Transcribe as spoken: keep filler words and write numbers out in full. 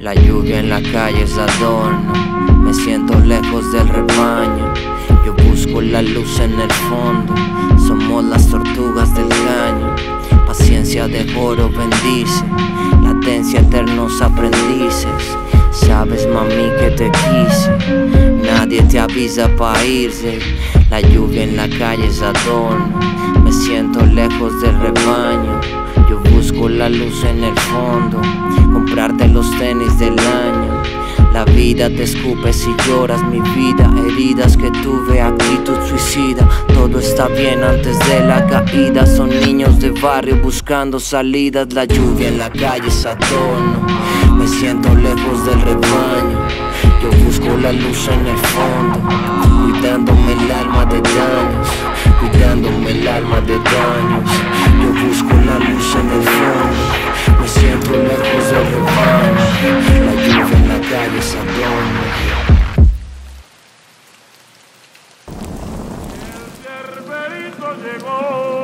La lluvia en la calle es adorno, me siento lejos del rebaño. Yo busco la luz en el fondo, somos las tortugas del caño. Paciencia de oro bendice, latencia eternos aprendices. Sabes mami que te quise, nadie te avisa pa' irse. La lluvia en la calle es adorno, me siento lejos del rebaño. Yo busco la luz en el fondo, comprarte los tenis del año. La vida te escupe si lloras mi vida, heridas que tuve, actitud suicida. Todo está bien antes de la caída, son niños de barrio buscando salidas. La lluvia en la calle es adorno, me siento lejos del rebaño. Yo busco la luz en el fondo, cuidándome el alma de daños, cuidándome el alma de daños. Yo busco la luz en el fondo, me siento lejos del rebaño. La lluvia en la calle es adorno. El Cerberito llegó.